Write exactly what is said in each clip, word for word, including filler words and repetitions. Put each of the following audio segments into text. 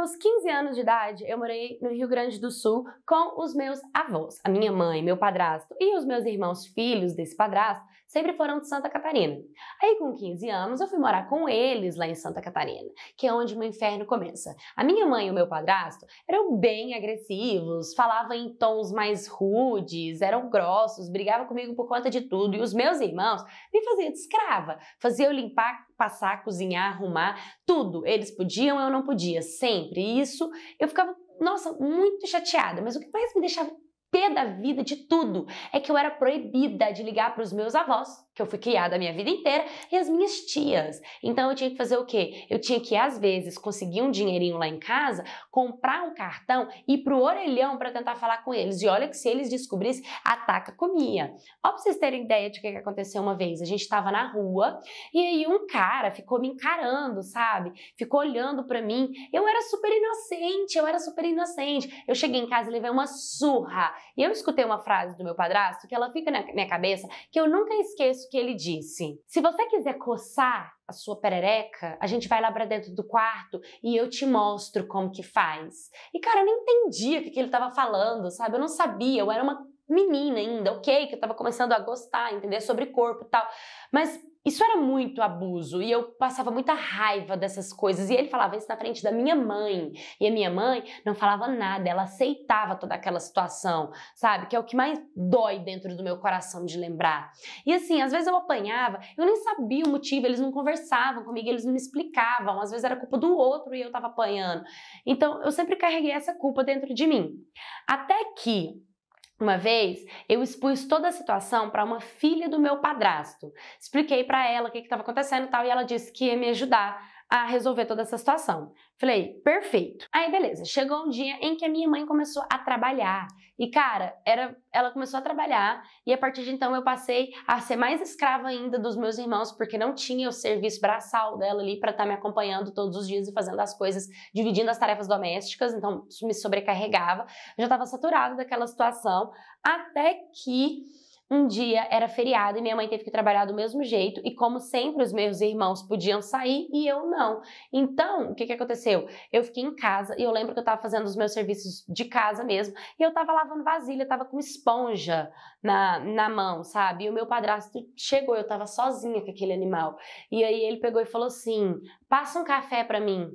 meus quinze anos de idade, eu morei no Rio Grande do Sul com os meus avós. A minha mãe, meu padrasto e os meus irmãos filhos desse padrasto sempre foram de Santa Catarina. Aí com quinze anos eu fui morar com eles lá em Santa Catarina, que é onde o meu inferno começa. A minha mãe e o meu padrasto eram bem agressivos, falavam em tons mais rudes, eram grossos, brigavam comigo por conta de tudo. E os meus irmãos me faziam de escrava, faziam eu limpar, passar, cozinhar, arrumar, tudo. Eles podiam, eu não podia, sempre. E isso eu ficava, nossa, muito chateada. Mas o que mais me deixava pé da vida de tudo é que eu era proibida de ligar para os meus avós, que eu fui criada a minha vida inteira, e as minhas tias. Então eu tinha que fazer o quê? Eu tinha que, às vezes, conseguir um dinheirinho lá em casa, comprar um cartão e ir pro orelhão para tentar falar com eles. E olha que se eles descobrissem, a taca comia. Ó, pra vocês terem ideia de o que aconteceu uma vez. A gente estava na rua e aí um cara ficou me encarando, sabe? Ficou olhando para mim. Eu era super inocente, eu era super inocente. Eu cheguei em casa e levei uma surra. E eu escutei uma frase do meu padrasto que ela fica na minha cabeça, que eu nunca esqueço que ele disse: se você quiser coçar a sua perereca, a gente vai lá pra dentro do quarto e eu te mostro como que faz. E cara, eu não entendia o que, que ele tava falando, sabe? Eu não sabia, eu era uma menina ainda, ok? Que eu tava começando a gostar, entender sobre corpo e tal. Mas isso era muito abuso e eu passava muita raiva dessas coisas. E ele falava isso na frente da minha mãe. E a minha mãe não falava nada, ela aceitava toda aquela situação, sabe? Que é o que mais dói dentro do meu coração de lembrar. E assim, às vezes eu apanhava, eu nem sabia o motivo, eles não conversavam comigo, eles não me explicavam. Às vezes era culpa do outro e eu tava apanhando. Então eu sempre carreguei essa culpa dentro de mim. Até que uma vez, eu expus toda a situação para uma filha do meu padrasto. Expliquei para ela o que estava acontecendo e tal, e ela disse que ia me ajudar a resolver toda essa situação. Falei, perfeito. Aí, beleza. Chegou um dia em que a minha mãe começou a trabalhar. E, cara, era, ela começou a trabalhar e a partir de então eu passei a ser mais escrava ainda dos meus irmãos, porque não tinha o serviço braçal dela ali para estar me acompanhando todos os dias e fazendo as coisas, dividindo as tarefas domésticas, então isso me sobrecarregava. Eu já estava saturada daquela situação, até que um dia era feriado e minha mãe teve que trabalhar do mesmo jeito e, como sempre, os meus irmãos podiam sair e eu não. Então, o que que aconteceu? Eu fiquei em casa e eu lembro que eu tava fazendo os meus serviços de casa mesmo e eu tava lavando vasilha, eu tava com esponja na, na mão, sabe? E o meu padrasto chegou, eu tava sozinha com aquele animal. E aí ele pegou e falou assim, passa um café pra mim.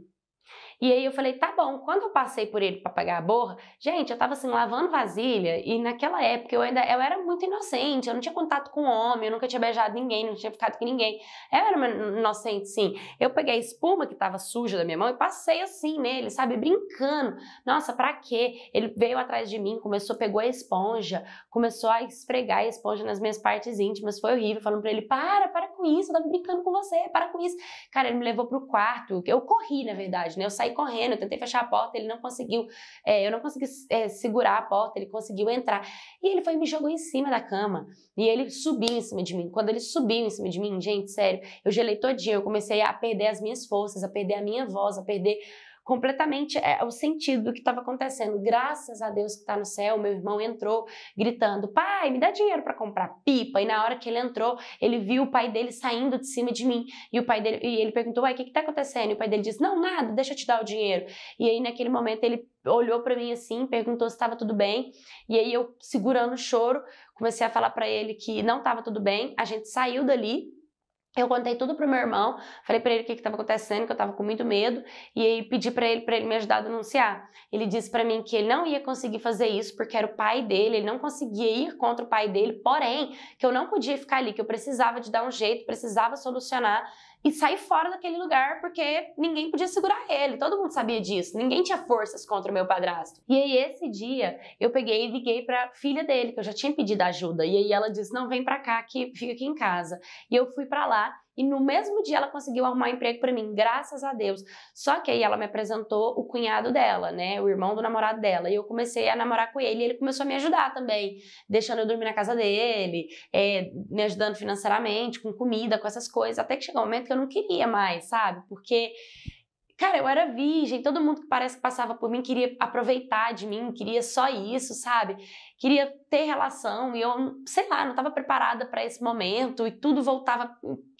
E aí eu falei, tá bom. Quando eu passei por ele pra pagar a borra, gente, eu tava assim, lavando vasilha e naquela época eu ainda, eu era muito inocente, eu não tinha contato com homem, eu nunca tinha beijado ninguém, não tinha ficado com ninguém. Eu era uma inocente, sim. Eu peguei a espuma que tava suja da minha mão e passei assim nele, sabe, brincando. Nossa, pra quê? Ele veio atrás de mim, começou, pegou a esponja, começou a esfregar a esponja nas minhas partes íntimas, foi horrível, falando pra ele, para, para com isso, eu tava brincando com você, para com isso. Cara, ele me levou pro quarto, eu corri, na verdade, né, eu saí correndo, eu tentei fechar a porta, ele não conseguiu, é, eu não consegui é, segurar a porta, ele conseguiu entrar, e ele foi e me jogou em cima da cama, e ele subiu em cima de mim. Quando ele subiu em cima de mim, gente, sério, eu gelei todinha, eu comecei a perder as minhas forças, a perder a minha voz, a perder completamente é, o sentido do que estava acontecendo. Graças a Deus que está no céu, meu irmão entrou gritando, pai, me dá dinheiro para comprar pipa, e na hora que ele entrou, ele viu o pai dele saindo de cima de mim, e o pai dele, e ele perguntou, uai, o que que tá acontecendo? E o pai dele disse, não, nada, deixa eu te dar o dinheiro. E aí naquele momento ele olhou para mim assim, perguntou se estava tudo bem, e aí eu, segurando o choro, comecei a falar para ele que não estava tudo bem, a gente saiu dali. Eu contei tudo pro meu irmão, falei pra ele o que que tava acontecendo, que eu tava com muito medo, e aí pedi pra ele, pra ele me ajudar a denunciar. Ele disse pra mim que ele não ia conseguir fazer isso porque era o pai dele, ele não conseguia ir contra o pai dele, porém, que eu não podia ficar ali, que eu precisava de dar um jeito, precisava solucionar e sair fora daquele lugar porque ninguém podia segurar ele, todo mundo sabia disso, ninguém tinha forças contra o meu padrasto. E aí esse dia eu peguei e liguei pra filha dele, que eu já tinha pedido ajuda, e aí ela disse, não, vem pra cá, que fica aqui em casa. E eu fui pra lá, e no mesmo dia ela conseguiu arrumar um emprego pra mim, graças a Deus. Só que aí ela me apresentou o cunhado dela, né, o irmão do namorado dela, e eu comecei a namorar com ele, e ele começou a me ajudar também, deixando eu dormir na casa dele, é, me ajudando financeiramente, com comida, com essas coisas, até que chegou um momento que eu não queria mais, sabe, porque, cara, eu era virgem, todo mundo que parece que passava por mim queria aproveitar de mim, queria só isso, sabe? Queria ter relação e eu, sei lá, não estava preparada para esse momento e tudo voltava,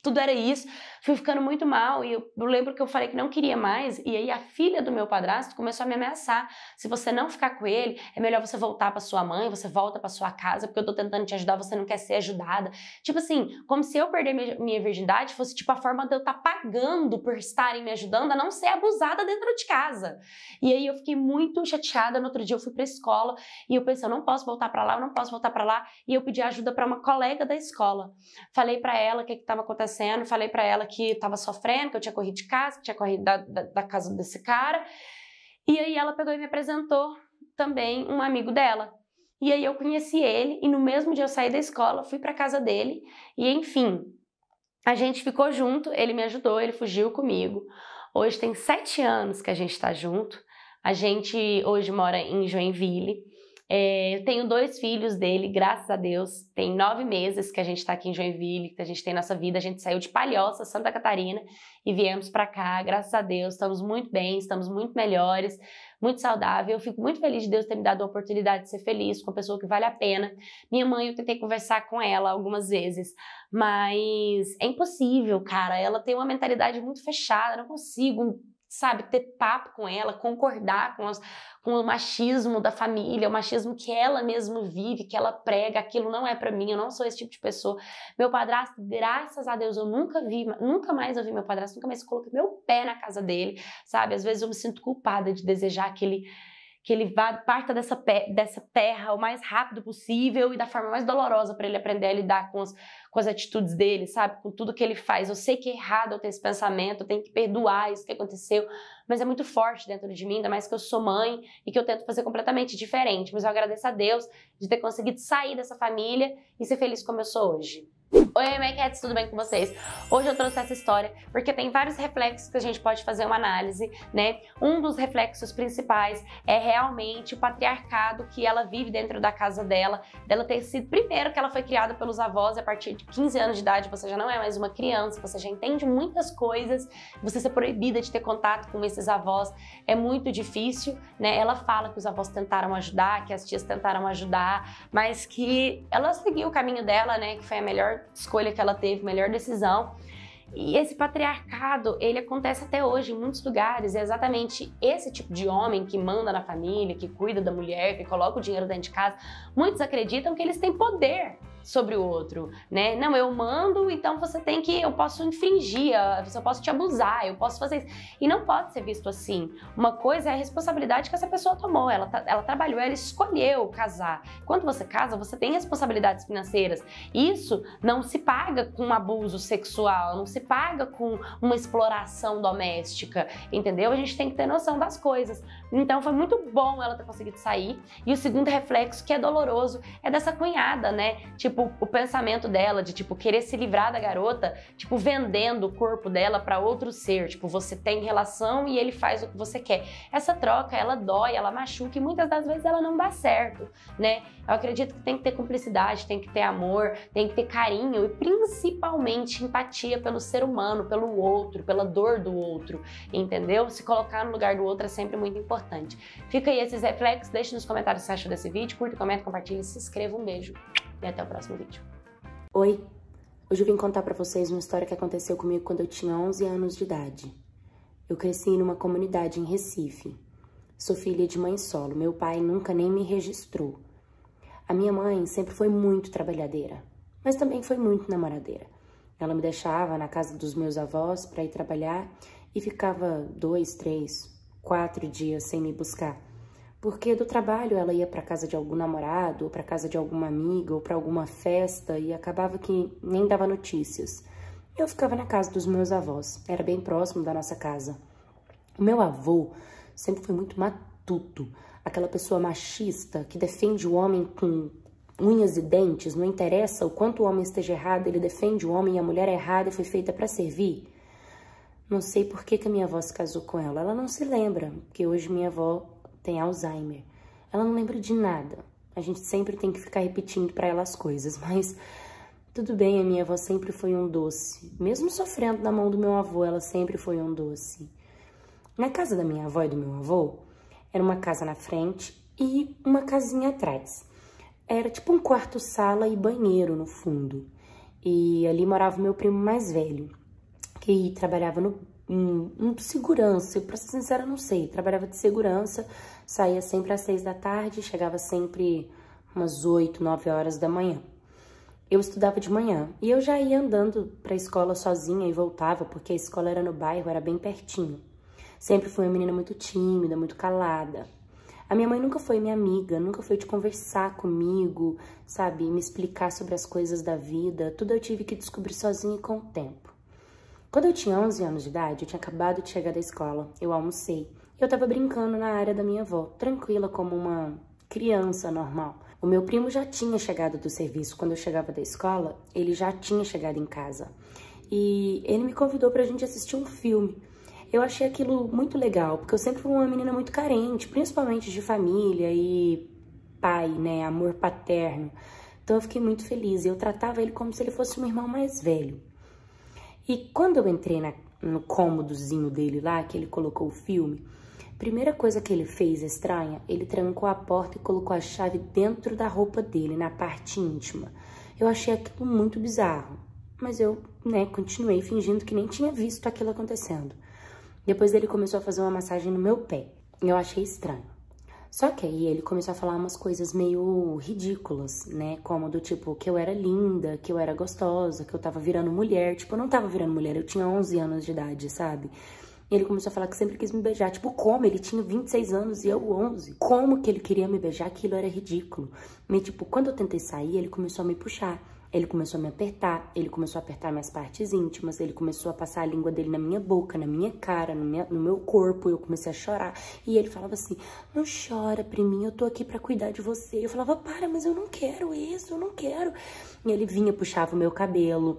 tudo era isso, fui ficando muito mal, e eu, eu lembro que eu falei que não queria mais, e aí a filha do meu padrasto começou a me ameaçar, se você não ficar com ele, é melhor você voltar pra sua mãe, você volta pra sua casa, porque eu tô tentando te ajudar, você não quer ser ajudada, tipo assim, como se eu perder minha, minha virgindade fosse tipo a forma de eu estar pagando por estarem me ajudando a não ser abusada dentro de casa, e aí eu fiquei muito chateada. No outro dia eu fui pra escola, e eu pensei, eu não posso voltar pra lá, eu não posso voltar pra lá, e eu pedi ajuda pra uma colega da escola, falei pra ela o que que tava acontecendo, falei pra ela que tava sofrendo, que eu tinha corrido de casa, que tinha corrido da, da, da casa desse cara, e aí ela pegou e me apresentou também um amigo dela, e aí eu conheci ele, e no mesmo dia eu saí da escola, fui pra casa dele, e enfim, a gente ficou junto, ele me ajudou, ele fugiu comigo, hoje tem sete anos que a gente tá junto, a gente hoje mora em Joinville. É, eu tenho dois filhos dele, graças a Deus, tem nove meses que a gente tá aqui em Joinville, que a gente tem nossa vida, a gente saiu de Palhoça, Santa Catarina, e viemos pra cá, graças a Deus, estamos muito bem, estamos muito melhores, muito saudável, eu fico muito feliz de Deus ter me dado a oportunidade de ser feliz com uma pessoa que vale a pena. Minha mãe, eu tentei conversar com ela algumas vezes, mas é impossível, cara, ela tem uma mentalidade muito fechada, não consigo, sabe, ter papo com ela, concordar com, as, com o machismo da família, o machismo que ela mesma vive, que ela prega, aquilo não é pra mim, eu não sou esse tipo de pessoa. Meu padrasto, graças a Deus, eu nunca vi, nunca mais eu vi meu padrasto, nunca mais coloquei meu pé na casa dele, sabe, às vezes eu me sinto culpada de desejar que ele, que ele vá, parta dessa, dessa terra o mais rápido possível e da forma mais dolorosa para ele aprender a lidar com, os, com as atitudes dele, sabe? Com tudo que ele faz. Eu sei que é errado eu ter esse pensamento, eu tenho que perdoar isso que aconteceu, mas é muito forte dentro de mim, ainda mais que eu sou mãe e que eu tento fazer completamente diferente. Mas eu agradeço a Deus de ter conseguido sair dessa família e ser feliz como eu sou hoje. Oi, Makettes, tudo bem com vocês? Hoje eu trouxe essa história porque tem vários reflexos que a gente pode fazer uma análise, né? Um dos reflexos principais é realmente o patriarcado que ela vive dentro da casa dela, dela ter sido, primeiro, que ela foi criada pelos avós, e a partir de quinze anos de idade você já não é mais uma criança, você já entende muitas coisas, você ser proibida de ter contato com esses avós é muito difícil, né? Ela fala que os avós tentaram ajudar, que as tias tentaram ajudar, mas que ela seguiu o caminho dela, né? Que foi a melhor escolha que ela teve, melhor decisão. E esse patriarcado, ele acontece até hoje em muitos lugares, é exatamente esse tipo de homem que manda na família, que cuida da mulher, que coloca o dinheiro dentro de casa. Muitos acreditam que eles têm poder sobre o outro, né? Não, eu mando, então você tem que, eu posso infringir, eu posso te abusar, eu posso fazer isso. E não pode ser visto assim. Uma coisa é a responsabilidade que essa pessoa tomou, ela, ela trabalhou, ela escolheu casar. Quando você casa, você tem responsabilidades financeiras. Isso não se paga com um abuso sexual, não se paga com uma exploração doméstica, entendeu? A gente tem que ter noção das coisas. Então foi muito bom ela ter conseguido sair. E o segundo reflexo, que é doloroso, é dessa cunhada, né? Tipo, Tipo, o pensamento dela de, tipo, querer se livrar da garota, tipo, vendendo o corpo dela para outro ser. Tipo, você tem relação e ele faz o que você quer. Essa troca, ela dói, ela machuca e muitas das vezes ela não dá certo, né? Eu acredito que tem que ter cumplicidade, tem que ter amor, tem que ter carinho e principalmente empatia pelo ser humano, pelo outro, pela dor do outro, entendeu? Se colocar no lugar do outro é sempre muito importante. Fica aí esses reflexos, deixe nos comentários o que você achou desse vídeo, curta, comenta, compartilha e se inscreva. Um beijo. E até o próximo vídeo. Oi, hoje eu vim contar pra vocês uma história que aconteceu comigo quando eu tinha onze anos de idade. Eu cresci numa comunidade em Recife. Sou filha de mãe solo, meu pai nunca nem me registrou. A minha mãe sempre foi muito trabalhadeira, mas também foi muito namoradeira. Ela me deixava na casa dos meus avós pra ir trabalhar e ficava dois, três, quatro dias sem me buscar. Porque do trabalho ela ia para casa de algum namorado, ou para casa de alguma amiga, ou para alguma festa, e acabava que nem dava notícias. Eu ficava na casa dos meus avós, era bem próximo da nossa casa. O meu avô sempre foi muito matuto, aquela pessoa machista que defende o homem com unhas e dentes, não interessa o quanto o homem esteja errado, ele defende o homem e a mulher errada e foi feita para servir. Não sei por que que a minha avó se casou com ela, ela não se lembra, porque hoje minha avó tem Alzheimer. Ela não lembra de nada. A gente sempre tem que ficar repetindo pra ela as coisas, mas tudo bem, a minha avó sempre foi um doce. Mesmo sofrendo na mão do meu avô, ela sempre foi um doce. Na casa da minha avó e do meu avô, era uma casa na frente e uma casinha atrás. Era tipo um quarto-sala e banheiro no fundo. E ali morava o meu primo mais velho, que trabalhava no, em, em segurança. Eu, pra ser sincera, não sei. Trabalhava de segurança, saía sempre às seis da tarde, chegava sempre umas oito, nove horas da manhã. Eu estudava de manhã e eu já ia andando para a escola sozinha e voltava, porque a escola era no bairro, era bem pertinho. Sempre fui uma menina muito tímida, muito calada. A minha mãe nunca foi minha amiga, nunca foi de conversar comigo, sabe, me explicar sobre as coisas da vida. Tudo eu tive que descobrir sozinha e com o tempo. Quando eu tinha onze anos de idade, eu tinha acabado de chegar da escola, eu almocei. Eu tava brincando na área da minha avó, tranquila como uma criança normal. O meu primo já tinha chegado do serviço. Quando eu chegava da escola, ele já tinha chegado em casa. E ele me convidou pra gente assistir um filme. Eu achei aquilo muito legal, porque eu sempre fui uma menina muito carente, principalmente de família e pai, né, amor paterno. Então eu fiquei muito feliz. Eu tratava ele como se ele fosse um irmão mais velho. E quando eu entrei na, no cômodozinho dele lá, que ele colocou o filme, primeira coisa que ele fez estranha, ele trancou a porta e colocou a chave dentro da roupa dele, na parte íntima. Eu achei aquilo muito bizarro, mas eu, né, continuei fingindo que nem tinha visto aquilo acontecendo. Depois ele começou a fazer uma massagem no meu pé, e eu achei estranho. Só que aí ele começou a falar umas coisas meio ridículas, né, como do tipo que eu era linda, que eu era gostosa, que eu tava virando mulher. Tipo, eu não tava virando mulher, eu tinha onze anos de idade, sabe? E ele começou a falar que sempre quis me beijar. Tipo, como? Ele tinha vinte e seis anos e eu onze. Como que ele queria me beijar? Aquilo era ridículo. Mas, tipo, quando eu tentei sair, ele começou a me puxar. Ele começou a me apertar. Ele começou a apertar minhas partes íntimas. Ele começou a passar a língua dele na minha boca, na minha cara, no, minha, no meu corpo. Eu comecei a chorar. E ele falava assim, não chora, priminha, eu tô aqui pra cuidar de você. Eu falava, para, mas eu não quero isso, eu não quero. E ele vinha, puxava o meu cabelo.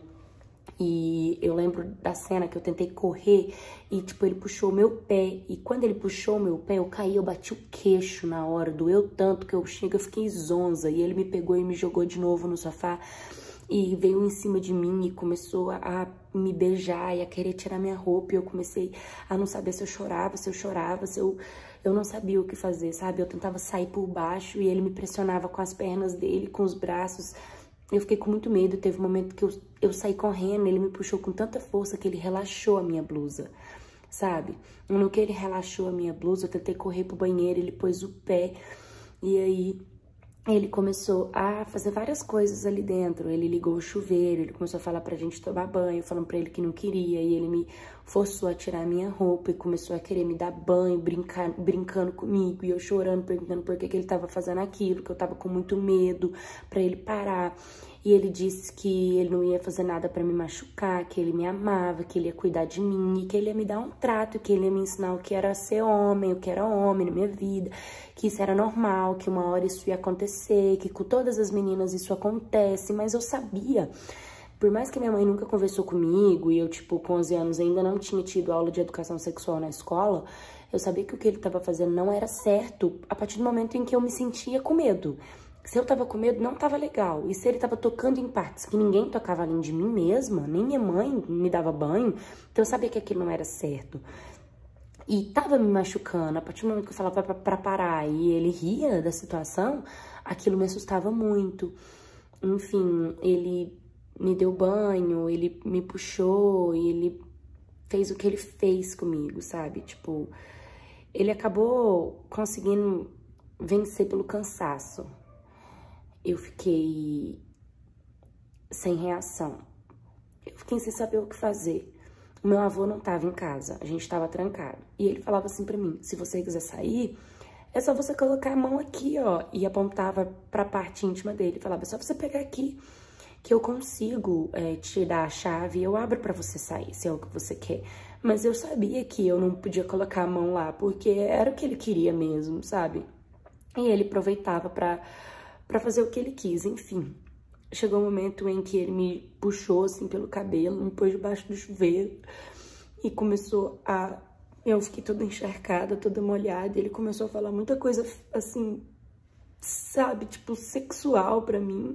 E eu lembro da cena que eu tentei correr e, tipo, ele puxou o meu pé. E quando ele puxou o meu pé, eu caí, eu bati o queixo na hora. Doeu tanto que eu chego, eu fiquei zonza. E ele me pegou e me jogou de novo no sofá. E veio em cima de mim e começou a, a me beijar e a querer tirar minha roupa. E eu comecei a não saber se eu chorava, se eu chorava, se eu... Eu não sabia o que fazer, sabe? Eu tentava sair por baixo e ele me pressionava com as pernas dele, com os braços. Eu fiquei com muito medo. Teve um momento que eu, eu saí correndo, ele me puxou com tanta força que ele relaxou a minha blusa, sabe? No que ele relaxou a minha blusa, eu tentei correr pro banheiro, ele pôs o pé e aí ele começou a fazer várias coisas ali dentro. Ele ligou o chuveiro, ele começou a falar pra gente tomar banho, falando pra ele que não queria, e ele me forçou a tirar a minha roupa e começou a querer me dar banho, brincar, brincando comigo, e eu chorando, perguntando por que, que ele tava fazendo aquilo, que eu tava com muito medo, pra ele parar. E ele disse que ele não ia fazer nada pra me machucar, que ele me amava, que ele ia cuidar de mim e que ele ia me dar um trato, que ele ia me ensinar o que era ser homem, o que era homem na minha vida, que isso era normal, que uma hora isso ia acontecer, que com todas as meninas isso acontece. Mas eu sabia, por mais que minha mãe nunca conversou comigo e eu, tipo, com onze anos ainda não tinha tido aula de educação sexual na escola, eu sabia que o que ele estava fazendo não era certo a partir do momento em que eu me sentia com medo. Se eu tava com medo, não tava legal. E se ele tava tocando em partes que ninguém tocava além de mim mesma, nem minha mãe me dava banho, então eu sabia que aquilo não era certo. E tava me machucando. A partir do momento que eu falava pra, pra parar e ele ria da situação, aquilo me assustava muito. Enfim, ele me deu banho, ele me puxou, e ele fez o que ele fez comigo, sabe? Tipo, ele acabou conseguindo vencer pelo cansaço. Eu fiquei sem reação. Eu fiquei sem saber o que fazer. O meu avô não estava em casa, a gente estava trancado. E ele falava assim pra mim, se você quiser sair, é só você colocar a mão aqui, ó. E apontava pra parte íntima dele. Falava, é só você pegar aqui, que eu consigo é, te dar a chave e eu abro pra você sair, se é o que você quer. Mas eu sabia que eu não podia colocar a mão lá, porque era o que ele queria mesmo, sabe? E ele aproveitava pra... pra fazer o que ele quis, enfim. Chegou um momento em que ele me puxou, assim, pelo cabelo, me pôs debaixo do chuveiro e começou a... Eu fiquei toda encharcada, toda molhada, e ele começou a falar muita coisa, assim, sabe, tipo, sexual pra mim.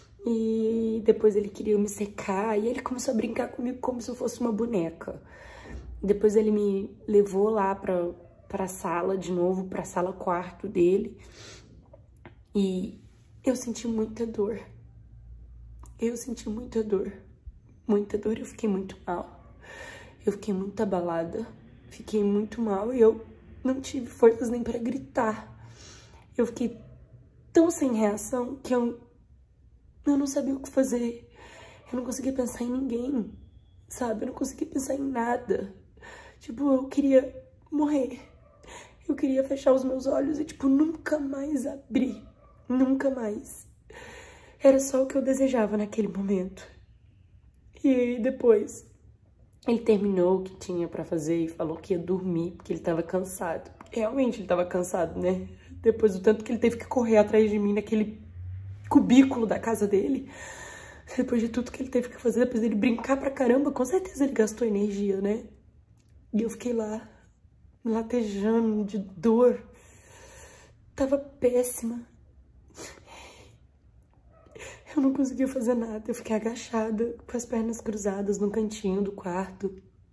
E depois ele queria me secar, e ele começou a brincar comigo como se eu fosse uma boneca. Depois ele me levou lá pra, pra sala, de novo, pra sala quarto dele, e... eu senti muita dor. Eu senti muita dor, muita dor, eu fiquei muito mal. Eu fiquei muito abalada, fiquei muito mal e eu não tive forças nem pra gritar. Eu fiquei tão sem reação que eu, eu não sabia o que fazer. Eu não conseguia pensar em ninguém, sabe? Eu não conseguia pensar em nada. Tipo, eu queria morrer. Eu queria fechar os meus olhos e, tipo, nunca mais abrir. Nunca mais. Era só o que eu desejava naquele momento. E aí, depois, ele terminou o que tinha pra fazer e falou que ia dormir porque ele tava cansado. Realmente, ele tava cansado, né? Depois do tanto que ele teve que correr atrás de mim naquele cubículo da casa dele. Depois de tudo que ele teve que fazer, depois dele brincar pra caramba, com certeza ele gastou energia, né? E eu fiquei lá, latejando de dor. Tava péssima. Eu não conseguia fazer nada. Eu fiquei agachada, com as pernas cruzadas no cantinho do quarto.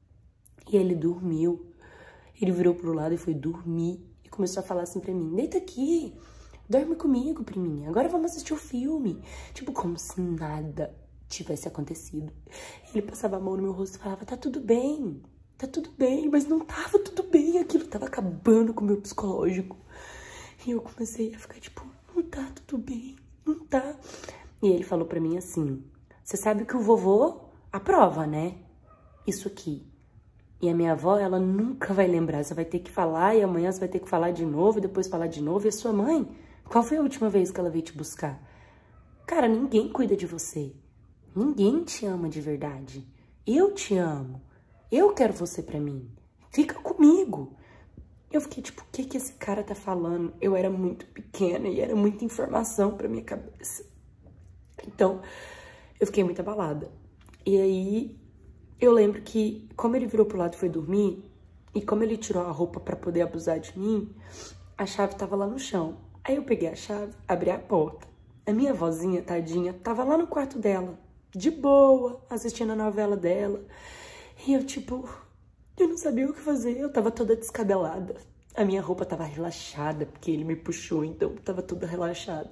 E ele dormiu. Ele virou pro lado e foi dormir. E começou a falar assim pra mim: deita aqui, dorme comigo, priminha. Agora vamos assistir o filme. Tipo, como se nada tivesse acontecido. Ele passava a mão no meu rosto e falava: tá tudo bem. Tá tudo bem, mas não tava tudo bem. Aquilo tava acabando com o meu psicológico. E eu comecei a ficar tipo, não tá tudo bem, não tá. E ele falou pra mim assim: você sabe que o vovô aprova, né? Isso aqui. E a minha avó, ela nunca vai lembrar. Você vai ter que falar e amanhã você vai ter que falar de novo, e depois falar de novo. E a sua mãe? Qual foi a última vez que ela veio te buscar? Cara, ninguém cuida de você. Ninguém te ama de verdade. Eu te amo. Eu quero você pra mim. Fica comigo. Eu fiquei tipo, o que que esse cara tá falando? Eu era muito pequena e era muita informação pra minha cabeça. Então, eu fiquei muito abalada. E aí, eu lembro que, como ele virou pro lado e foi dormir, e como ele tirou a roupa pra poder abusar de mim, a chave tava lá no chão. Aí eu peguei a chave, abri a porta. A minha vozinha, tadinha, tava lá no quarto dela, de boa, assistindo a novela dela. E eu, tipo, eu não sabia o que fazer, eu tava toda descabelada. A minha roupa tava relaxada, porque ele me puxou, então tava toda relaxada.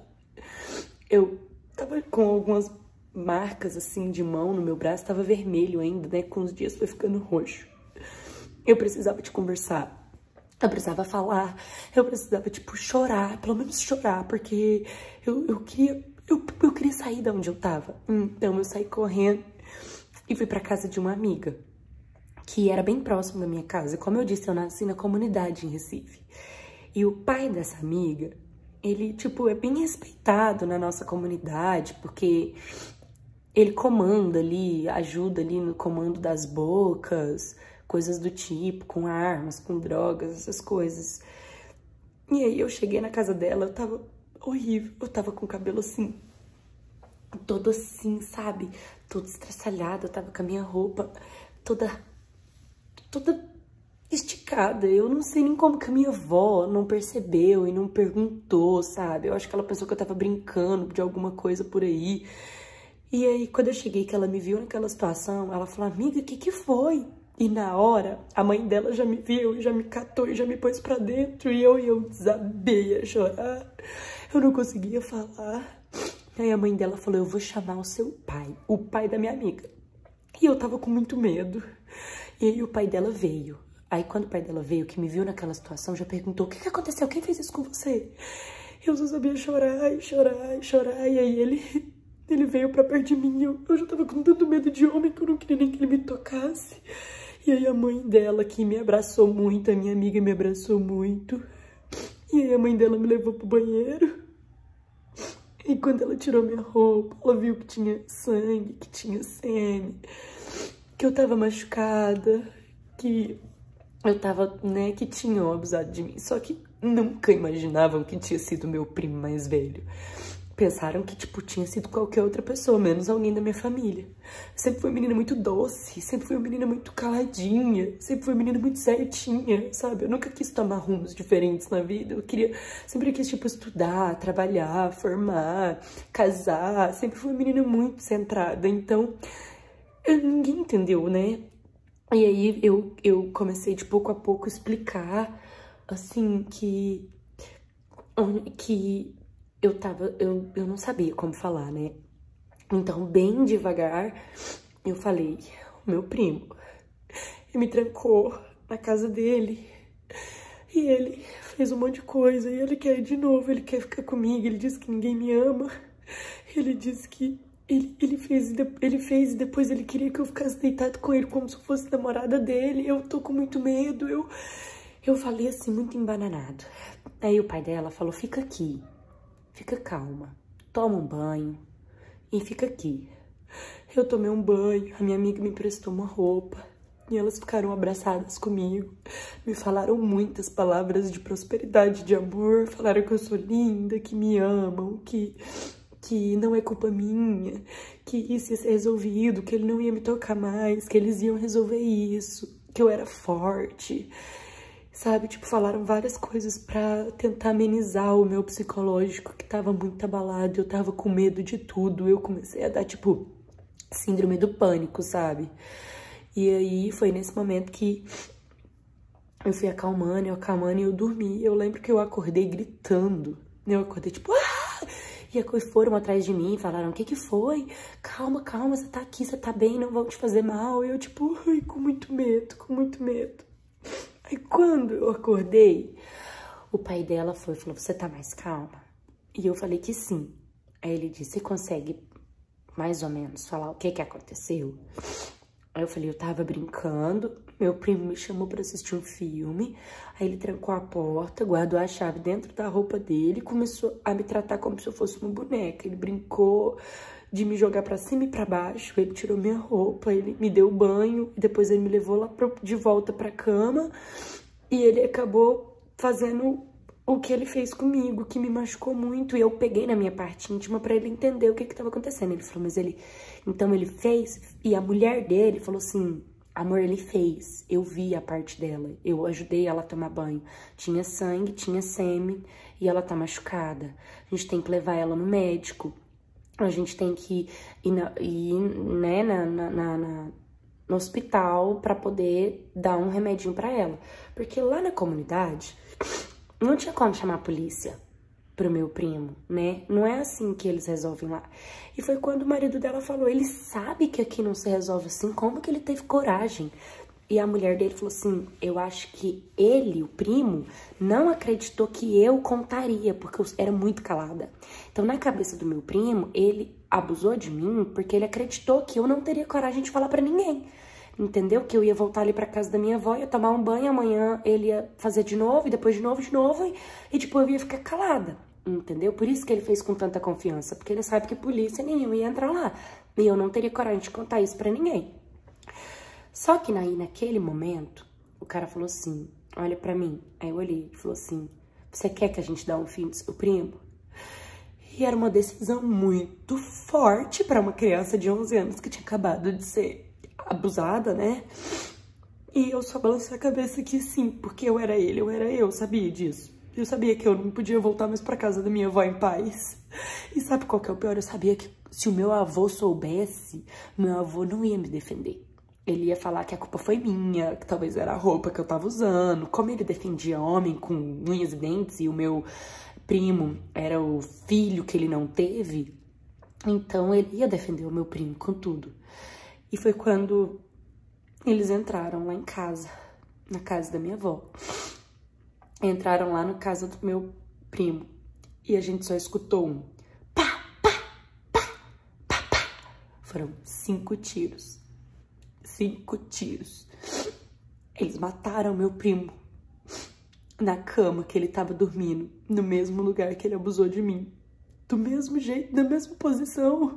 Eu tava com algumas marcas, assim, de mão no meu braço, tava vermelho ainda, né? Com os dias foi ficando roxo. Eu precisava de conversar, eu precisava falar, eu precisava, tipo, chorar, pelo menos chorar, porque eu, eu queria, eu, eu queria sair de onde eu tava. Então eu saí correndo e fui pra casa de uma amiga, que era bem próximo da minha casa. Como eu disse, eu nasci na comunidade em Recife. E o pai dessa amiga, ele, tipo, é bem respeitado na nossa comunidade, porque ele comanda ali, ajuda ali no comando das bocas, coisas do tipo, com armas, com drogas, essas coisas. E aí eu cheguei na casa dela, eu tava horrível, eu tava com o cabelo assim, todo assim, sabe? Todo estraçalhado, eu tava com a minha roupa toda, toda esticada. Eu não sei nem como que a minha avó não percebeu e não perguntou, sabe? Eu acho que ela pensou que eu tava brincando de alguma coisa por aí. E aí, quando eu cheguei, que ela me viu naquela situação, ela falou: amiga, o que que foi? E na hora, a mãe dela já me viu, já me catou e já me pôs pra dentro. E eu, eu desabei a chorar. Eu não conseguia falar. Aí a mãe dela falou: eu vou chamar o seu pai, o pai da minha amiga. E eu tava com muito medo. E aí o pai dela veio. Aí quando o pai dela veio, que me viu naquela situação, já perguntou: o que que aconteceu? Quem fez isso com você? Eu só sabia chorar e chorar e chorar. E aí ele... Ele veio pra perto de mim, eu, eu já tava com tanto medo de homem que eu não queria nem que ele me tocasse. E aí a mãe dela, que me abraçou muito, a minha amiga me abraçou muito. E aí a mãe dela me levou pro banheiro. E quando ela tirou minha roupa, ela viu que tinha sangue, que tinha sêmen, que eu tava machucada, que eu tava, né, que tinham abusado de mim. Só que nunca imaginavam que tinha sido meu primo mais velho. Pensaram que, tipo, tinha sido qualquer outra pessoa, menos alguém da minha família. Sempre fui uma menina muito doce, sempre fui uma menina muito caladinha, sempre fui uma menina muito certinha, sabe? Eu nunca quis tomar rumos diferentes na vida. Eu queria, sempre quis, tipo, estudar, trabalhar, formar, casar. Sempre fui uma menina muito centrada. Então, eu, ninguém entendeu, né? E aí eu, eu comecei, de pouco a pouco, explicar, assim, que... que eu tava, eu, eu não sabia como falar, né? Então, bem devagar, eu falei, o meu primo, ele me trancou na casa dele e ele fez um monte de coisa e ele quer ir de novo, ele quer ficar comigo, ele disse que ninguém me ama, ele disse que ele, ele, fez, ele fez e depois ele queria que eu ficasse deitado com ele como se eu fosse namorada dele, eu tô com muito medo, eu, eu falei assim, muito embananado. Aí o pai dela falou, fica aqui, fica calma, toma um banho e fica aqui. Eu tomei um banho, a minha amiga me emprestou uma roupa e elas ficaram abraçadas comigo. Me falaram muitas palavras de prosperidade, de amor, falaram que eu sou linda, que me amam, que, que não é culpa minha, que isso ia ser resolvido, que ele não ia me tocar mais, que eles iam resolver isso, que eu era forte. Sabe, tipo, falaram várias coisas pra tentar amenizar o meu psicológico, que tava muito abalado, eu tava com medo de tudo. Eu comecei a dar, tipo, síndrome do pânico, sabe? E aí, foi nesse momento que eu fui acalmando, eu acalmando e eu dormi. Eu lembro que eu acordei gritando, eu acordei, tipo, ah! E aí foram atrás de mim, falaram, o que que foi? Calma, calma, você tá aqui, você tá bem, não vão te fazer mal. E eu, tipo, ai, com muito medo, com muito medo. Aí quando eu acordei, o pai dela foi e falou, você tá mais calma? E eu falei que sim. Aí ele disse, você consegue mais ou menos falar o que que aconteceu? Aí eu falei, eu tava brincando, meu primo me chamou pra assistir um filme, aí ele trancou a porta, guardou a chave dentro da roupa dele e começou a me tratar como se eu fosse uma boneca. Ele brincou de me jogar pra cima e pra baixo, ele tirou minha roupa, ele me deu banho, e depois ele me levou lá pro, de volta pra cama, e ele acabou fazendo o que ele fez comigo, que me machucou muito, e eu peguei na minha parte íntima pra ele entender o que que tava acontecendo. Ele falou, mas ele... Então ele fez, e a mulher dele falou assim, amor, ele fez, eu vi a parte dela, eu ajudei ela a tomar banho, tinha sangue, tinha sêmen, e ela tá machucada, a gente tem que levar ela no médico. A gente tem que ir, na, ir né, na, na, na, no hospital para poder dar um remedinho para ela. Porque lá na comunidade não tinha como chamar a polícia pro meu primo, né? Não é assim que eles resolvem lá. E foi quando o marido dela falou, ele sabe que aqui não se resolve assim, como que ele teve coragem? E a mulher dele falou assim, eu acho que ele, o primo, não acreditou que eu contaria, porque eu era muito calada. Então, na cabeça do meu primo, ele abusou de mim porque ele acreditou que eu não teria coragem de falar pra ninguém. Entendeu? Que eu ia voltar ali pra casa da minha avó, ia tomar um banho, amanhã ele ia fazer de novo, e depois de novo, de novo, e, e tipo, eu ia ficar calada. Entendeu? Por isso que ele fez com tanta confiança, porque ele sabe que polícia nenhuma ia entrar lá. E eu não teria coragem de contar isso pra ninguém. Só que aí, naquele momento, o cara falou assim, olha pra mim. Aí eu olhei e falou assim, você quer que a gente dê um fim no seu primo? E era uma decisão muito forte pra uma criança de onze anos que tinha acabado de ser abusada, né? E eu só balancei a cabeça que sim, porque eu era ele, eu era eu, sabia disso. Eu sabia que eu não podia voltar mais pra casa da minha avó em paz. E sabe qual que é o pior? Eu sabia que se o meu avô soubesse, meu avô não ia me defender. Ele ia falar que a culpa foi minha, que talvez era a roupa que eu tava usando. Como ele defendia homem com unhas e dentes e o meu primo era o filho que ele não teve, então ele ia defender o meu primo com tudo. E foi quando eles entraram lá em casa, na casa da minha avó. Entraram lá na casa do meu primo e a gente só escutou um pá, pá, pá, pá, pá. Foram cinco tiros. Cinco tiros. Eles mataram meu primo na cama que ele tava dormindo, no mesmo lugar que ele abusou de mim. Do mesmo jeito, na mesma posição.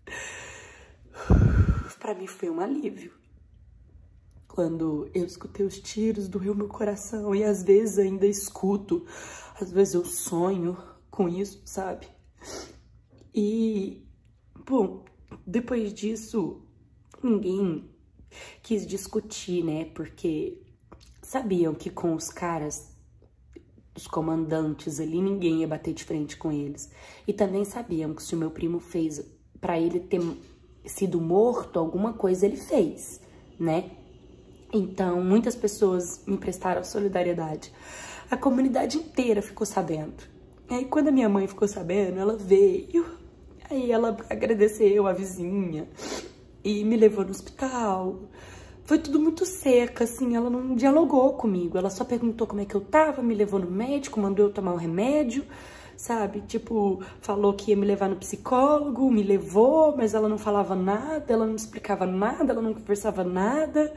Pra mim foi um alívio. Quando eu escutei os tiros, doeu meu coração. E às vezes ainda escuto. Às vezes eu sonho com isso, sabe? E, bom, depois disso, ninguém quis discutir, né? Porque sabiam que com os caras, os comandantes ali, ninguém ia bater de frente com eles. E também sabiam que se o meu primo fez pra ele ter sido morto, alguma coisa ele fez, né? Então, muitas pessoas me prestaram solidariedade. A comunidade inteira ficou sabendo. E aí, quando a minha mãe ficou sabendo, ela veio, Aí ela agradeceu a vizinha e me levou no hospital. Foi tudo muito seca, assim, ela não dialogou comigo. Ela só perguntou como é que eu tava, me levou no médico, mandou eu tomar um remédio, sabe? Tipo, falou que ia me levar no psicólogo, me levou, mas ela não falava nada, ela não explicava nada, ela não conversava nada.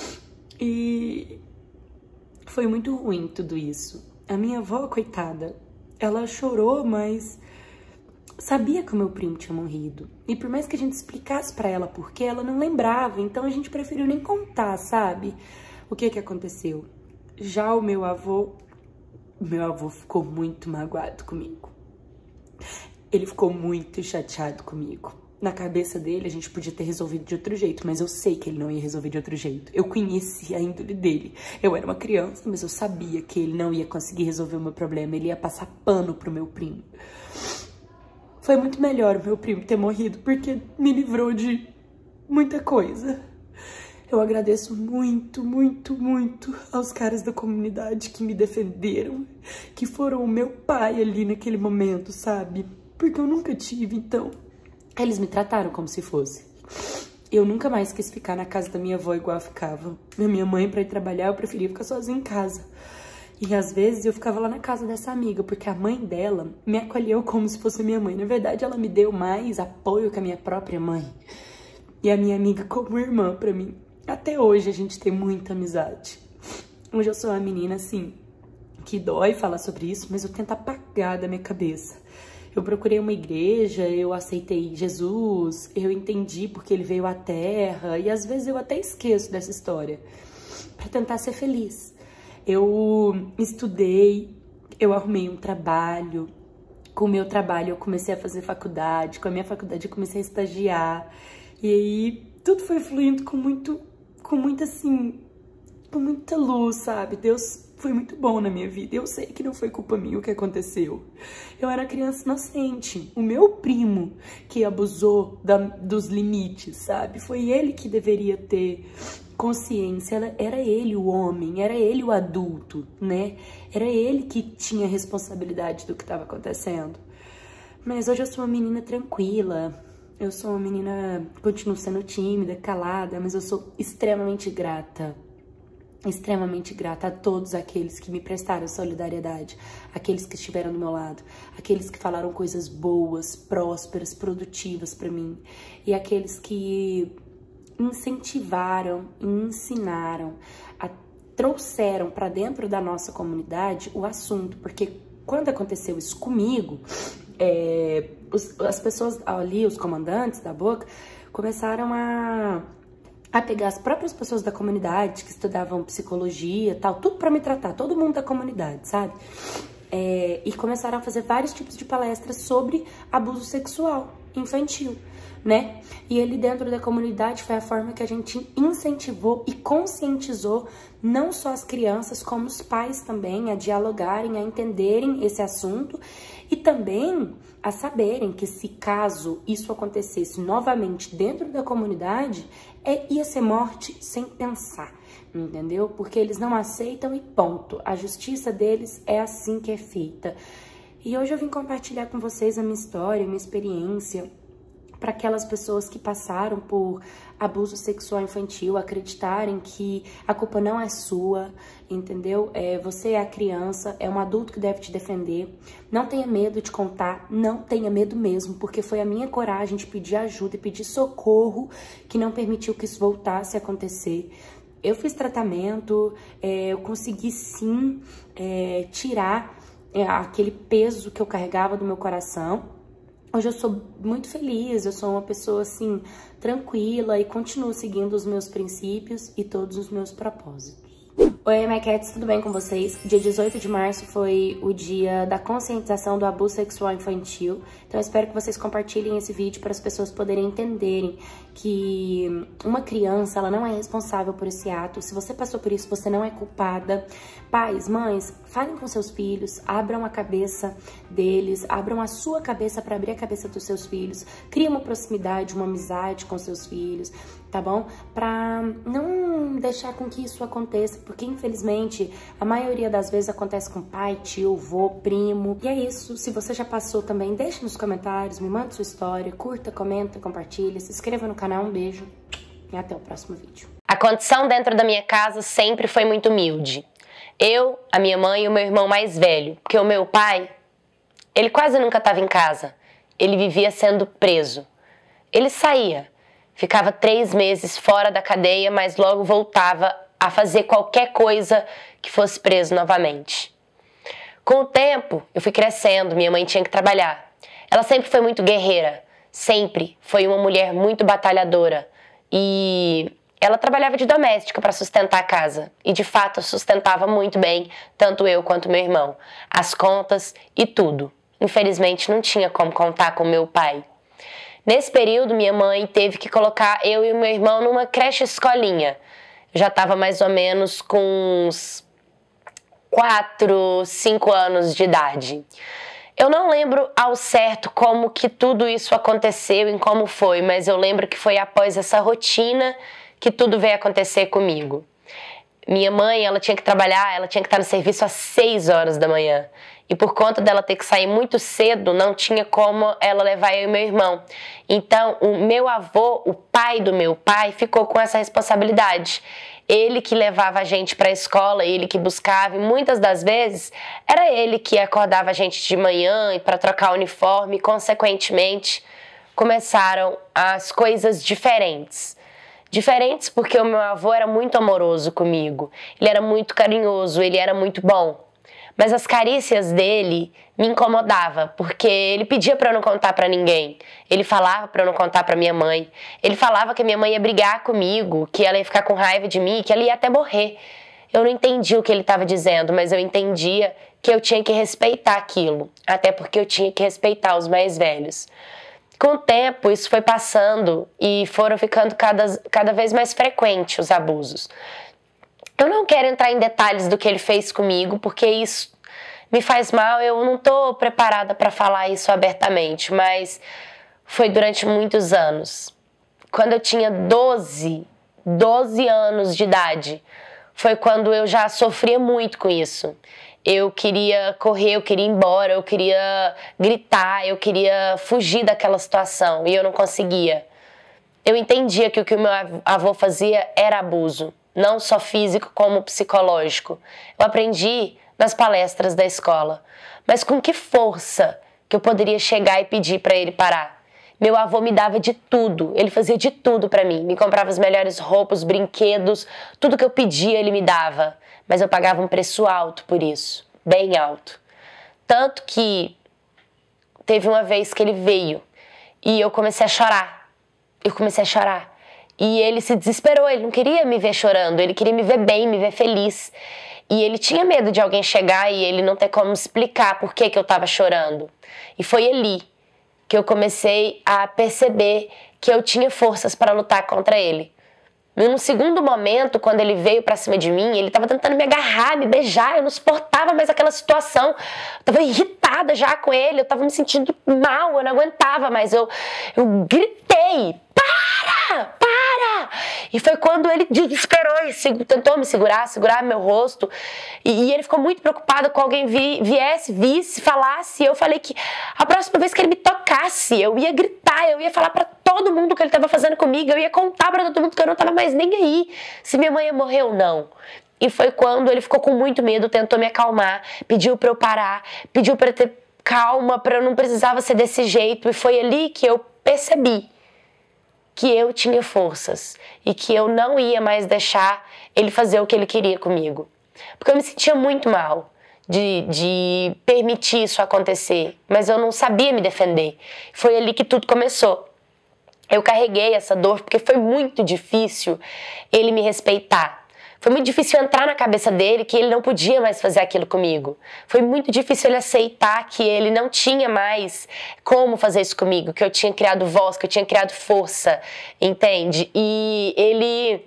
E foi muito ruim tudo isso. A minha avó, coitada, ela chorou, mas sabia que o meu primo tinha morrido. E por mais que a gente explicasse pra ela por quê, ela não lembrava. Então a gente preferiu nem contar, sabe? O que que aconteceu. Já o meu avô, meu avô ficou muito magoado comigo. Ele ficou muito chateado comigo. Na cabeça dele, a gente podia ter resolvido de outro jeito, mas eu sei que ele não ia resolver de outro jeito. Eu conhecia a índole dele. Eu era uma criança, mas eu sabia que ele não ia conseguir resolver o meu problema. Ele ia passar pano pro meu primo. Foi muito melhor o meu primo ter morrido, porque me livrou de muita coisa. Eu agradeço muito, muito, muito aos caras da comunidade que me defenderam, que foram o meu pai ali naquele momento, sabe? Porque eu nunca tive, então eles me trataram como se fosse. Eu nunca mais quis ficar na casa da minha avó igual eu ficava. A minha mãe, pra ir trabalhar, eu preferia ficar sozinha em casa. E às vezes eu ficava lá na casa dessa amiga, porque a mãe dela me acolheu como se fosse minha mãe. Na verdade, ela me deu mais apoio que a minha própria mãe. E a minha amiga como irmã pra mim. Até hoje a gente tem muita amizade. Hoje eu sou uma menina, assim, que dói falar sobre isso, mas eu tento apagar da minha cabeça. Eu procurei uma igreja, eu aceitei Jesus, eu entendi porque ele veio à Terra. E às vezes eu até esqueço dessa história, pra tentar ser feliz. Eu estudei, eu arrumei um trabalho, com o meu trabalho eu comecei a fazer faculdade, com a minha faculdade eu comecei a estagiar, e aí tudo foi fluindo com muito, com muita assim, com muita luz, sabe? Deus foi muito bom na minha vida, eu sei que não foi culpa minha o que aconteceu. Eu era criança inocente, o meu primo que abusou da, dos limites, sabe? Foi ele que deveria ter consciência, era ele o homem, era ele o adulto, né? Era ele que tinha responsabilidade do que estava acontecendo. Mas hoje eu sou uma menina tranquila, eu sou uma menina, continuo sendo tímida, calada, mas eu sou extremamente grata, extremamente grata a todos aqueles que me prestaram solidariedade, aqueles que estiveram do meu lado, aqueles que falaram coisas boas, prósperas, produtivas pra mim, e aqueles que incentivaram, ensinaram, a, trouxeram para dentro da nossa comunidade o assunto, porque quando aconteceu isso comigo, é, os, as pessoas ali, os comandantes da Boca, começaram a, a pegar as próprias pessoas da comunidade que estudavam psicologia, tal, tudo para me tratar, todo mundo da comunidade, sabe? É, e começaram a fazer vários tipos de palestras sobre abuso sexual infantil, né? E ele dentro da comunidade foi a forma que a gente incentivou e conscientizou não só as crianças, como os pais também a dialogarem, a entenderem esse assunto e também a saberem que se caso isso acontecesse novamente dentro da comunidade, é, ia ser morte sem pensar, entendeu? Porque eles não aceitam e ponto. A justiça deles é assim que é feita. E hoje eu vim compartilhar com vocês a minha história, a minha experiência, para aquelas pessoas que passaram por abuso sexual infantil acreditarem que a culpa não é sua, entendeu? É, você é a criança, é um adulto que deve te defender. Não tenha medo de contar, não tenha medo mesmo, porque foi a minha coragem de pedir ajuda e pedir socorro que não permitiu que isso voltasse a acontecer. Eu fiz tratamento, é, eu consegui sim é, tirar é, aquele peso que eu carregava do meu coração. Hoje eu sou muito feliz, eu sou uma pessoa, assim, tranquila e continuo seguindo os meus princípios e todos os meus propósitos. Oi, My Cats, tudo bem com vocês? Dia dezoito de março foi o dia da conscientização do abuso sexual infantil. Então eu espero que vocês compartilhem esse vídeo para as pessoas poderem entenderem que uma criança, ela não é responsável por esse ato. Se você passou por isso, você não é culpada. Pais, mães, falem com seus filhos, abram a cabeça deles, abram a sua cabeça para abrir a cabeça dos seus filhos. Crie uma proximidade, uma amizade com seus filhos. tá bom? Pra não deixar com que isso aconteça, porque infelizmente a maioria das vezes acontece com pai, tio, vô, primo. E é isso, se você já passou também, deixa nos comentários, me manda sua história, curta, comenta, compartilha, se inscreva no canal, um beijo e até o próximo vídeo. A condição dentro da minha casa sempre foi muito humilde. Eu, a minha mãe e o meu irmão mais velho, porque o meu pai, ele quase nunca estava em casa, ele vivia sendo preso. Ele saía, ficava três meses fora da cadeia, mas logo voltava a fazer qualquer coisa que fosse preso novamente. Com o tempo, eu fui crescendo, minha mãe tinha que trabalhar. Ela sempre foi muito guerreira, sempre foi uma mulher muito batalhadora. E ela trabalhava de doméstica para sustentar a casa. E de fato sustentava muito bem, tanto eu quanto meu irmão. As contas e tudo. Infelizmente não tinha como contar com meu pai. Nesse período, minha mãe teve que colocar eu e o meu irmão numa creche escolinha. Eu já estava mais ou menos com uns quatro, cinco anos de idade. Eu não lembro ao certo como que tudo isso aconteceu e como foi, mas eu lembro que foi após essa rotina que tudo veio acontecer comigo. Minha mãe, ela tinha que trabalhar, ela tinha que estar no serviço às seis horas da manhã. E por conta dela ter que sair muito cedo, não tinha como ela levar eu e meu irmão. Então, o meu avô, o pai do meu pai, ficou com essa responsabilidade. Ele que levava a gente para a escola, ele que buscava, e muitas das vezes era ele que acordava a gente de manhã para trocar o uniforme, e consequentemente começaram as coisas diferentes. Diferentes porque o meu avô era muito amoroso comigo, ele era muito carinhoso, ele era muito bom. Mas as carícias dele me incomodavam, porque ele pedia para eu não contar para ninguém. Ele falava para eu não contar para minha mãe. Ele falava que a minha mãe ia brigar comigo, que ela ia ficar com raiva de mim, que ela ia até morrer. Eu não entendi o que ele estava dizendo, mas eu entendia que eu tinha que respeitar aquilo, até porque eu tinha que respeitar os mais velhos. Com o tempo, isso foi passando e foram ficando cada, cada vez mais frequentes os abusos. Eu não quero entrar em detalhes do que ele fez comigo, porque isso me faz mal, eu não estou preparada para falar isso abertamente, mas foi durante muitos anos. Quando eu tinha doze, doze anos de idade, foi quando eu já sofria muito com isso. Eu queria correr, eu queria ir embora, eu queria gritar, eu queria fugir daquela situação e eu não conseguia. Eu entendia que o que o meu avô fazia era abuso. Não só físico como psicológico. Eu aprendi nas palestras da escola. Mas com que força que eu poderia chegar e pedir para ele parar? Meu avô me dava de tudo, ele fazia de tudo para mim. Me comprava as melhores roupas, brinquedos, tudo que eu pedia ele me dava. Mas eu pagava um preço alto por isso, bem alto. Tanto que teve uma vez que ele veio e eu comecei a chorar. Eu comecei a chorar. E ele se desesperou, ele não queria me ver chorando, ele queria me ver bem, me ver feliz. E ele tinha medo de alguém chegar e ele não ter como explicar por que que eu estava chorando. E foi ali que eu comecei a perceber que eu tinha forças para lutar contra ele. E num segundo momento, quando ele veio pra cima de mim, ele estava tentando me agarrar, me beijar, eu não suportava mais aquela situação. Eu estava irritada já com ele, eu estava me sentindo mal, eu não aguentava mais. Eu, eu gritei, para, para! E foi quando ele desesperou e tentou me segurar, segurar meu rosto. E, e ele ficou muito preocupado com alguém vi, viesse, visse, falasse. Eu falei que a próxima vez que ele me tocasse, eu ia gritar, eu ia falar pra todo mundo o que ele estava fazendo comigo, eu ia contar pra todo mundo que eu não estava mais nem aí, se minha mãe ia morrer ou não. E foi quando ele ficou com muito medo, tentou me acalmar, pediu pra eu parar, pediu pra eu ter calma, pra eu não precisava ser desse jeito. E foi ali que eu percebi que eu tinha forças e que eu não ia mais deixar ele fazer o que ele queria comigo. Porque eu me sentia muito mal de, de permitir isso acontecer, mas eu não sabia me defender. Foi ali que tudo começou. Eu carreguei essa dor porque foi muito difícil ele me respeitar. Foi muito difícil entrar na cabeça dele que ele não podia mais fazer aquilo comigo. Foi muito difícil ele aceitar que ele não tinha mais como fazer isso comigo, que eu tinha criado voz, que eu tinha criado força, entende? E ele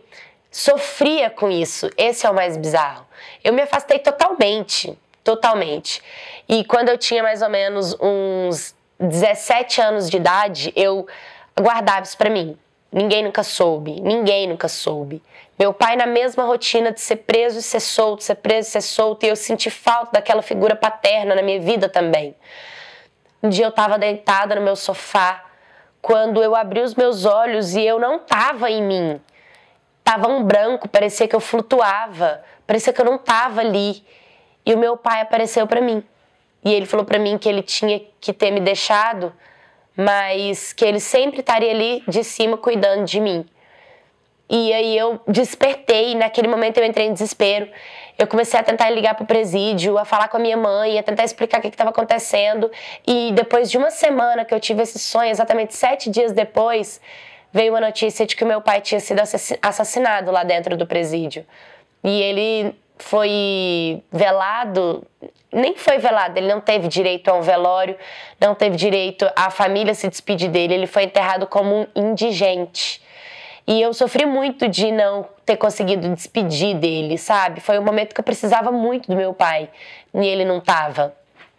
sofria com isso. Esse é o mais bizarro. Eu me afastei totalmente, totalmente. E quando eu tinha mais ou menos uns dezessete anos de idade, eu guardava isso pra mim. Ninguém nunca soube, ninguém nunca soube. Meu pai na mesma rotina de ser preso e ser solto, ser preso e ser solto, e eu senti falta daquela figura paterna na minha vida também. Um dia eu estava deitada no meu sofá, quando eu abri os meus olhos e eu não estava em mim. Tava um branco, parecia que eu flutuava, parecia que eu não estava ali. E o meu pai apareceu para mim. E ele falou para mim que ele tinha que ter me deixado, mas que ele sempre estaria ali de cima cuidando de mim. E aí eu despertei, naquele momento eu entrei em desespero. Eu comecei a tentar ligar para o presídio, a falar com a minha mãe, a tentar explicar o que estava acontecendo. E depois de uma semana que eu tive esse sonho, exatamente sete dias depois, veio uma notícia de que o meu pai tinha sido assassinado lá dentro do presídio. E ele foi velado, nem foi velado, ele não teve direito a um velório, não teve direito a família se despedir dele, ele foi enterrado como um indigente. E eu sofri muito de não ter conseguido despedir dele, sabe? Foi um momento que eu precisava muito do meu pai e ele não tava.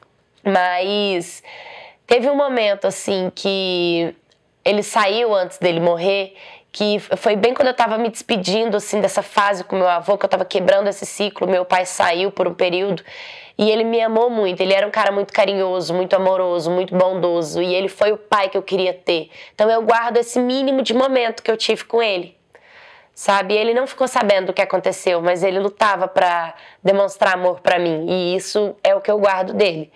Mas teve um momento, assim, que ele saiu antes dele morrer, que foi bem quando eu tava me despedindo, assim, dessa fase com meu avô, que eu tava quebrando esse ciclo. Meu pai saiu por um período e ele me amou muito. Ele era um cara muito carinhoso, muito amoroso, muito bondoso, e ele foi o pai que eu queria ter. Então eu guardo esse mínimo de momento que eu tive com ele, sabe? Ele não ficou sabendo o que aconteceu, mas ele lutava pra demonstrar amor pra mim, e isso é o que eu guardo dele.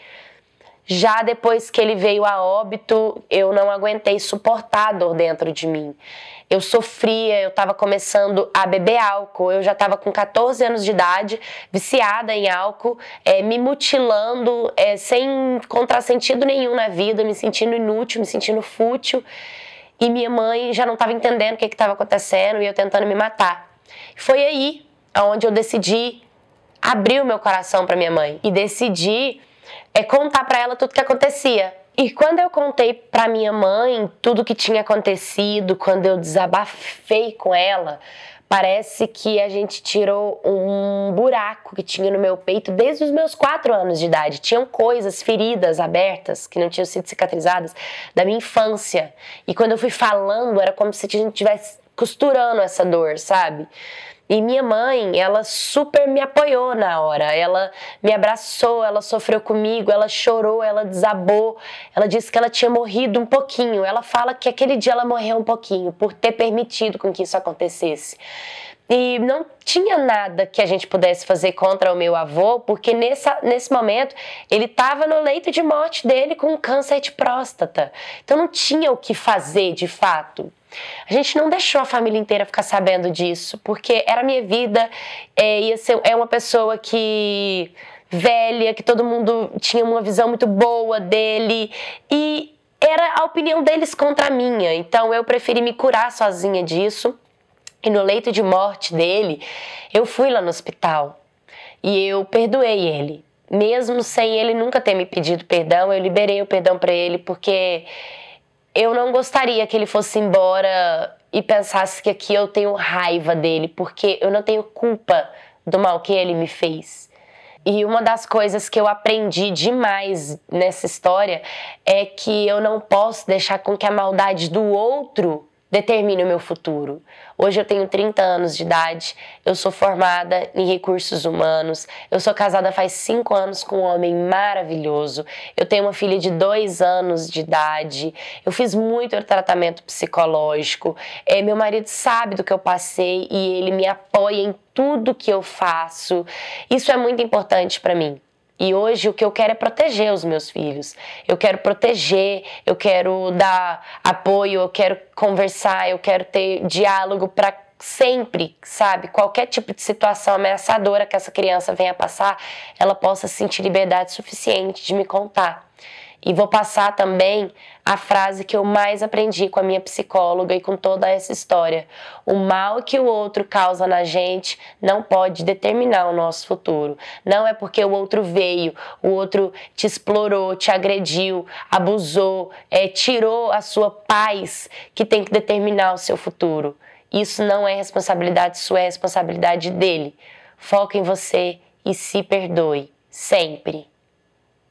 Já depois que ele veio a óbito, eu não aguentei suportar a dor dentro de mim. Eu sofria, eu estava começando a beber álcool, eu já estava com quatorze anos de idade, viciada em álcool, é, me mutilando, é, sem contrassentido nenhum na vida, me sentindo inútil, me sentindo fútil. E minha mãe já não estava entendendo o que estava acontecendo e eu tentando me matar. Foi aí onde eu decidi abrir o meu coração para minha mãe e decidi é, contar para ela tudo o que acontecia. E quando eu contei pra minha mãe tudo o que tinha acontecido, quando eu desabafei com ela, parece que a gente tirou um buraco que tinha no meu peito desde os meus quatro anos de idade. Tinham coisas, feridas abertas, que não tinham sido cicatrizadas, da minha infância. E quando eu fui falando, era como se a gente estivesse costurando essa dor, sabe? E minha mãe, ela super me apoiou na hora, ela me abraçou, ela sofreu comigo, ela chorou, ela desabou, ela disse que ela tinha morrido um pouquinho, ela fala que aquele dia ela morreu um pouquinho, por ter permitido com que isso acontecesse. E não tinha nada que a gente pudesse fazer contra o meu avô, porque nessa, nesse momento ele estava no leito de morte dele com câncer de próstata, então não tinha o que fazer de fato. A gente não deixou a família inteira ficar sabendo disso, porque era a minha vida, é, ia ser, é uma pessoa que velha, que todo mundo tinha uma visão muito boa dele, e era a opinião deles contra a minha, então eu preferi me curar sozinha disso. E no leito de morte dele, eu fui lá no hospital e eu perdoei ele. Mesmo sem ele nunca ter me pedido perdão, eu liberei o perdão para ele, porque eu não gostaria que ele fosse embora e pensasse que aqui eu tenho raiva dele, porque eu não tenho culpa do mal que ele me fez. E uma das coisas que eu aprendi demais nessa história é que eu não posso deixar com que a maldade do outro determine o meu futuro. Hoje eu tenho trinta anos de idade, eu sou formada em recursos humanos, eu sou casada faz cinco anos com um homem maravilhoso, eu tenho uma filha de dois anos de idade, eu fiz muito tratamento psicológico, é, meu marido sabe do que eu passei e ele me apoia em tudo que eu faço. Isso é muito importante para mim. E hoje o que eu quero é proteger os meus filhos. Eu quero proteger, eu quero dar apoio, eu quero conversar, eu quero ter diálogo para sempre, sabe? Qualquer tipo de situação ameaçadora que essa criança venha passar, ela possa sentir liberdade suficiente de me contar. E vou passar também a frase que eu mais aprendi com a minha psicóloga e com toda essa história. O mal que o outro causa na gente não pode determinar o nosso futuro. Não é porque o outro veio, o outro te explorou, te agrediu, abusou, é, tirou a sua paz que tem que determinar o seu futuro. Isso não é responsabilidade sua, é responsabilidade dele. Foca em você e se perdoe, sempre.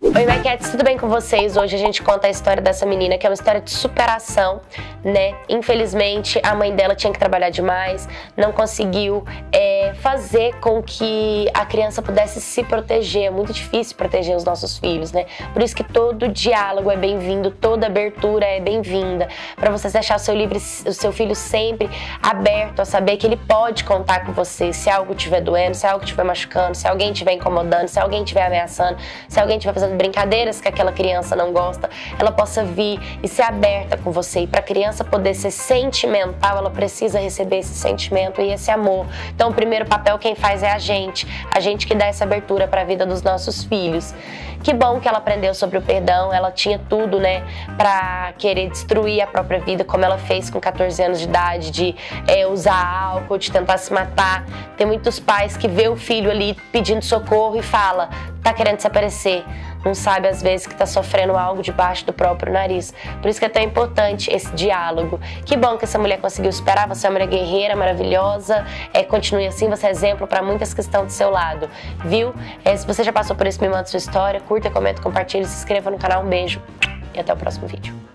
Oi, Maquettes, tudo bem com vocês? Hoje a gente conta a história dessa menina, que é uma história de superação, né? Infelizmente, a mãe dela tinha que trabalhar demais, não conseguiu é, fazer com que a criança pudesse se proteger. É muito difícil proteger os nossos filhos, né? Por isso que todo diálogo é bem-vindo, toda abertura é bem-vinda, para você deixar o seu, livre, o seu filho sempre aberto a saber que ele pode contar com você se algo estiver doendo, se algo estiver machucando, se alguém estiver incomodando, se alguém estiver ameaçando, se alguém estiver fazendo brincadeiras que aquela criança não gosta, ela possa vir e ser aberta com você. E para a criança poder ser sentimental, ela precisa receber esse sentimento e esse amor. Então o primeiro papel quem faz é a gente, a gente que dá essa abertura para a vida dos nossos filhos. Que bom que ela aprendeu sobre o perdão, ela tinha tudo, né, para querer destruir a própria vida, como ela fez com quatorze anos de idade, de é, usar álcool, de tentar se matar. Tem muitos pais que vê o filho ali pedindo socorro e fala, tá querendo se aparecer, não sabe às vezes que tá sofrendo algo debaixo do próprio nariz. Por isso que é tão importante esse diálogo. Que bom que essa mulher conseguiu superar, você é uma mulher guerreira, maravilhosa, é, continue assim, você é exemplo para muitas que estão do seu lado, viu? É, se você já passou por isso, me manda sua história, curta, comenta, compartilha, se inscreva no canal, um beijo e até o próximo vídeo.